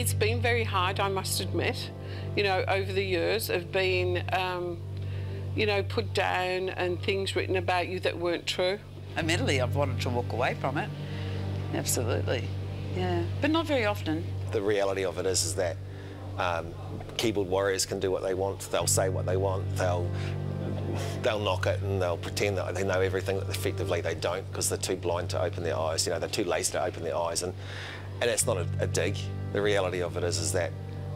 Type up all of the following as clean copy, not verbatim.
it's been very hard, I must admit, you know, over the years of being, you know, put down and things written about you that weren't true. Admittedly, I've wanted to walk away from it. Absolutely, yeah, but not very often. The reality of it is that keyboard warriors can do what they want. They'll say what they want. They'll knock it and they'll pretend that they know everything that effectively they don't, because they're too blind to open their eyes. You know, they're too lazy to open their eyes, and it's not a dig. The reality of it is that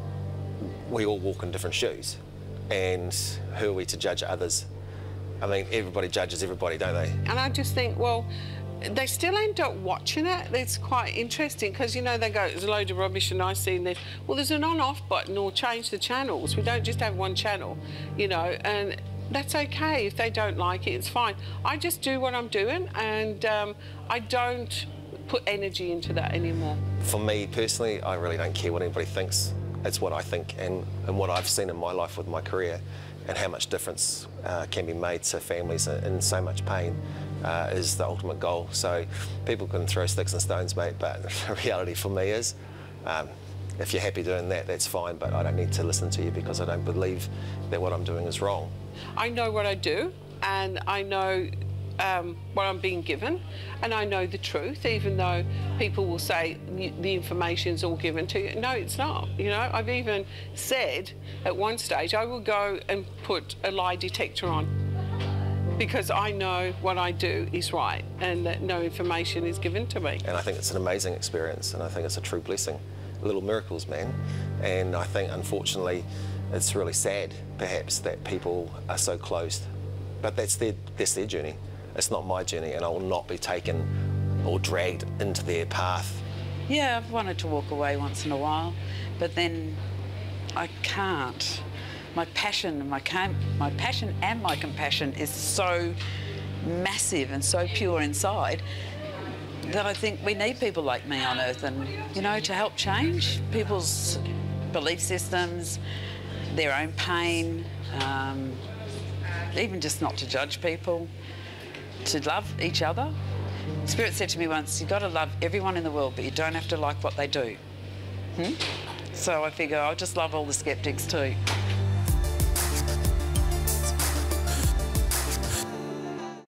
we all walk in different shoes, and who are we to judge others? I mean, everybody judges everybody, don't they? And I just think, well, they still end up watching it. It's quite interesting because, you know, they go, there's a load of rubbish and I see this. Well, there's an on-off button or change the channels. We don't just have one channel, you know, and that's okay. If they don't like it, it's fine. I just do what I'm doing, and I don't put energy into that anymore. For me personally, I really don't care what anybody thinks. It's what I think, and what I've seen in my life with my career, and how much difference can be made to families in so much pain is the ultimate goal. So people can throw sticks and stones, mate, but the reality for me is if you're happy doing that, that's fine, but I don't need to listen to you because I don't believe that what I'm doing is wrong. I know what I do, and I know what I'm being given, and I know the truth, even though people will say the information's all given to you. No, it's not. You know, I've even said at one stage I will go and put a lie detector on because I know what I do is right and that no information is given to me. And I think it's an amazing experience, and I think it's a true blessing. Little miracles, man. And I think, unfortunately, it's really sad, perhaps, that people are so closed. But that's their journey. It's not my journey, and I will not be taken or dragged into their path. Yeah, I've wanted to walk away once in a while, but then I can't. My passion and my compassion is so massive and so pure inside that I think we need people like me on earth, and, you know, to help change people's belief systems, their own pain, even just not to judge people, to love each other. Spirit said to me once, you've got to love everyone in the world, but you don't have to like what they do. So I figure I'll just love all the skeptics too.